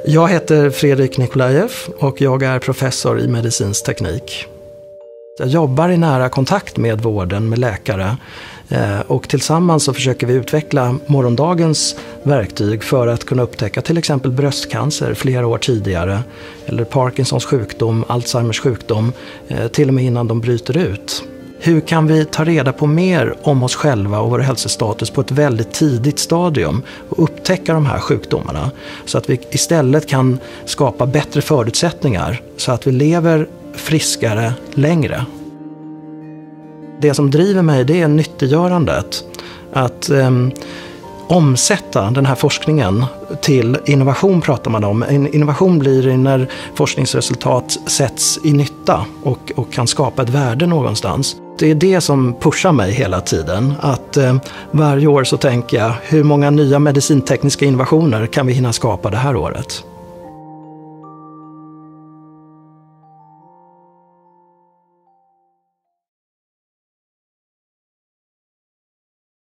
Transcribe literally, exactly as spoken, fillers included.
Jag heter Fredrik Nikolajev och jag är professor i medicinsk teknik. Jag jobbar i nära kontakt med vården, med läkare, och tillsammans så försöker vi utveckla morgondagens verktyg för att kunna upptäcka till exempel bröstcancer flera år tidigare, eller Parkinsons sjukdom, Alzheimers sjukdom, till och med innan de bryter ut. Hur kan vi ta reda på mer om oss själva och vår hälsostatus på ett väldigt tidigt stadium och upptäcka de här sjukdomarna så att vi istället kan skapa bättre förutsättningar så att vi lever friskare längre? Det som driver mig, det är nyttiggörandet. Att eh, omsätta den här forskningen till innovation pratar man om. En innovation blir det när forskningsresultat sätts i nytta och, och kan skapa ett värde någonstans. Det är det som pushar mig hela tiden. Att eh, varje år så tänker jag, hur många nya medicintekniska innovationer kan vi hinna skapa det här året?